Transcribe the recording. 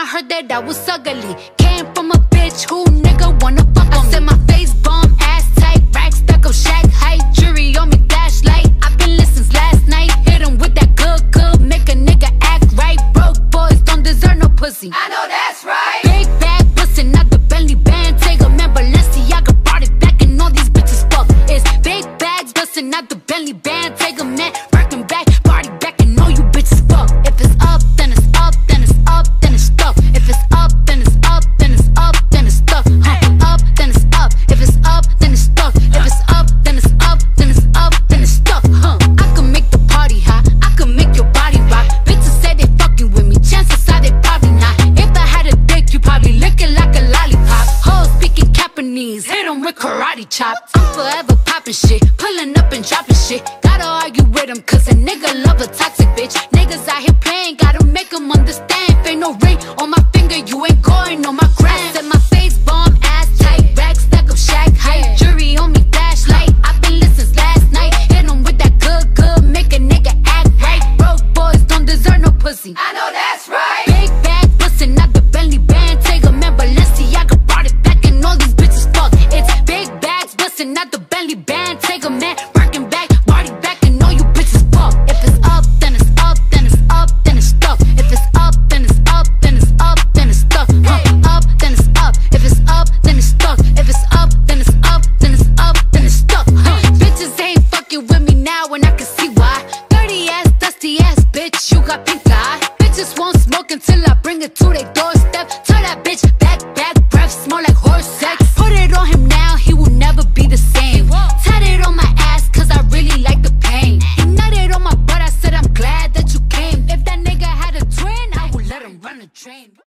heard that I was ugly. Came from a bitch who nigga wanna fuck on me. I said my face bomb, ass tight, rack stuck up, shack height, jury on me, flashlight. I've been listening since last night. Hit him with that good, make a nigga act right. Broke boys don't deserve no pussy. I know that's right. Big bag bustin' out the Bentley band. Take a man, Balenciaga brought it back, and all these bitches fuck. It's big bags bustin' out the Bentley band. Take a man, working back, party back, and all you bitches fuck. If it's up, then it's up, then it's up, then it's stuck. If it's up, then it's up, then it's up, then it's stuck. Up, then it's up. If it's up, then it's stuck. If it's up, then it's up, then it's up, then it's stuck. I can make the party hot, I can make your body rock. Bitches say they fucking with me, chances are they probably not. If I had a dick, you probably lick it like a lollipop. Hoes speaking Japanese, hit 'em with karate chops. I'm forever popping shit, pulling up and dropping shit. Gotta argue with 'em, cause a nigga love a toxic bitch. Niggas out here playing, gotta make 'em understand. If ain't no ring on my finger, you ain't going on my gram. I said my face bomb, ass tight, rack stack up, shack height, jury on me, flashlight. I've been listening since last night. Hit 'em with that good, make a nigga act right. Broke boys don't deserve no pussy. I know that's right. Big bag bustin' out the Bentley band. Take a man, Balenciaga brought it back, and all these bitches fuck. It's big bags bustin' out the Bentley band. Take a man, working back, party back, and all you bitches fuck. If it's up, then it's up, then it's up, then it's stuck. If it's up, then it's up, then it's up, then it's stuck. Up, then it's up. If it's up, then it's stuck. If it's up, then it's up, then it's up, then it's stuck. Bitches ain't fucking with me now, and I can see why. Dirty ass, dusty ass bitch, you got pink eye. Bitches won't smoke until I bring it to their doorstep. Tell that bitch back, breath smell like horse sex. Put it on him now, he will never be the same. Tat it on my ass, cause I really like the pain. He nutted on my butt, I said I'm glad that you came. If that nigga had a twin, I would let him run a train.